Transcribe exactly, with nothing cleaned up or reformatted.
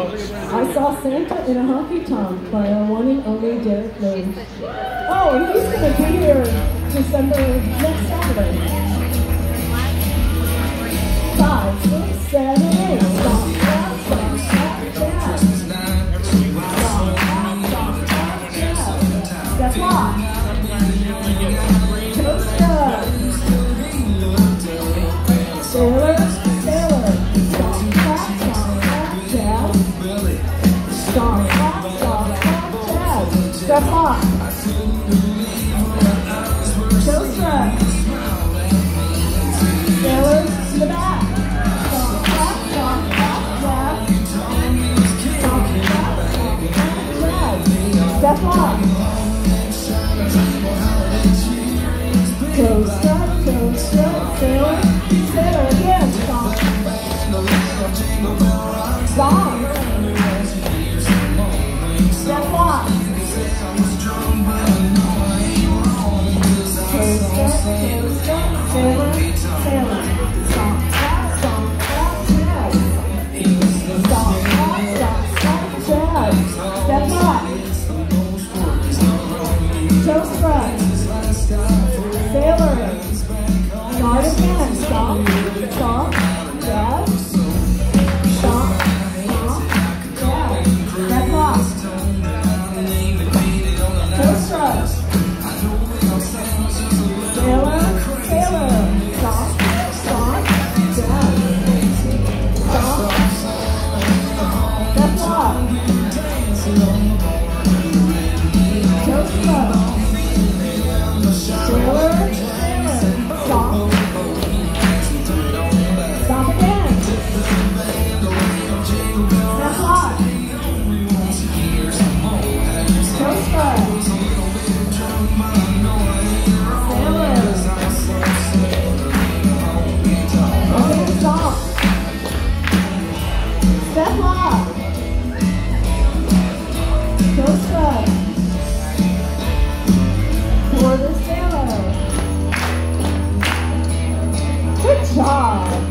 I Saw Santa in a Honky Tonk by our one and only Derek Lee. Oh, and he's going to be here December next Saturday. Five, six, seven, eight. Stomp, tap, stomp, tap, tap. Stomp, tap, stomp, tap, tap. Step lock. Toast up. Sailor, sailor. Stomp, tap, stomp, tap, tap. Stomp, tap, stomp, tap, tap. Step lock. Toast up. Sailor to the back. Stomp, tap, stomp, tap, tap. Stomp, tap, stomp, tap, tap. Step lock. Toast up, toast up, sailor, sailor again. Stomp. Stomp. Step lock. Toast up, toast up, sailor, sailor. Stomp, tap, stomp, tap, tap. Stomp, tap, stomp, tap, tap. Step lock. Toast front. Sailor. Guard again. Stomp, stomp, jab. Stomp, stomp, jab. Step lock. Toast front. Sailor, sailor. Stomp, stomp, jab. Stomp. Step lock. Toast front. Sailor, sailor. Stomp. Stomp again. Step lock. Toast front. Sailor. Okay, stomp. Step lock. Toast front. Quarter sailor. Good job.